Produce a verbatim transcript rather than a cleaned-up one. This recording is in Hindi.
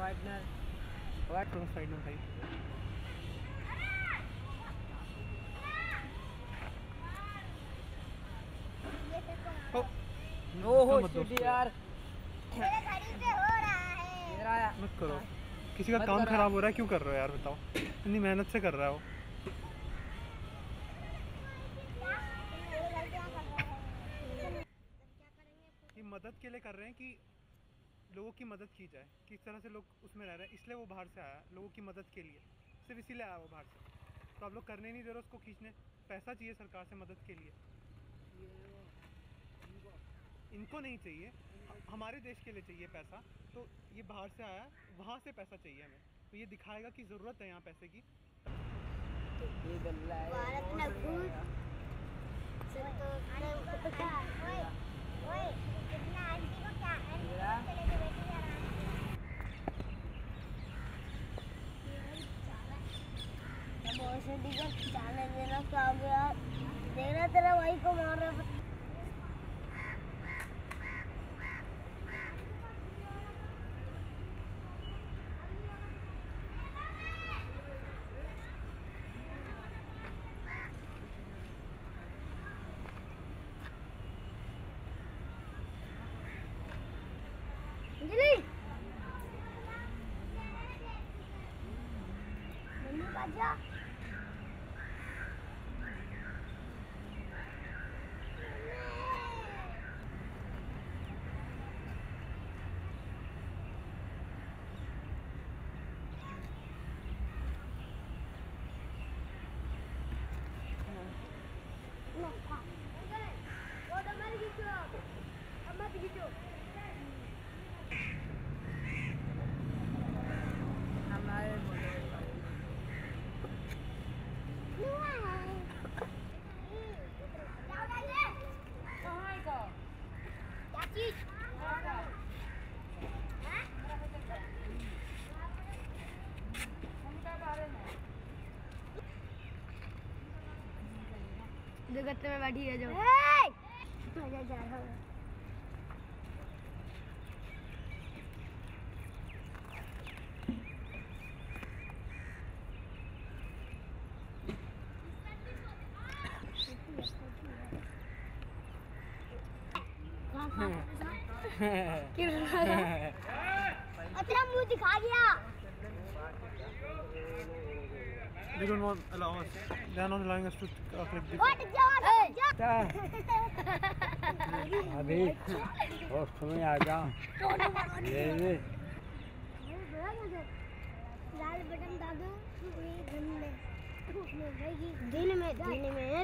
वाइटनर वाइट थोड़ा साइड में भाई। ओहो शिट यार, मेरे गाड़ी से हो रहा है। इधर आया मत करो, किसी का काम खराब हो रहा है, क्यों कर रहे हो यार बताओ, इतनी मेहनत से कर रहा हो। ये मदद के लिए कर रहे हैं कि लोगों की मदद की जाए, किस तरह से लोग उसमें रह रहे हैं, इसलिए वो बाहर से आया लोगों की मदद के लिए, सिर्फ इसीलिए आया वो बाहर से। तो आप लोग करने नहीं दे रहे उसको खींचने, पैसा चाहिए सरकार से मदद के लिए, इनको नहीं चाहिए, हमारे देश के लिए चाहिए पैसा। तो ये बाहर से आया, वहाँ से पैसा चाहिए हमें, तो ये दिखाएगा कि ज़रूरत है यहाँ पैसे की। जाने देना क्या हो गया, देखना तेरा भाई को मार रहा है। अंजलि मम्मी बाजा गत्ते में बैठी है जो मजा जा रहा है। अच्छा मुंह दिखा गया। They don't want allow us. They are not allowing us to uh, click this. अभी और तुम्हें आ जाओ। लाल बटन दादू दिन में दिन में दिन में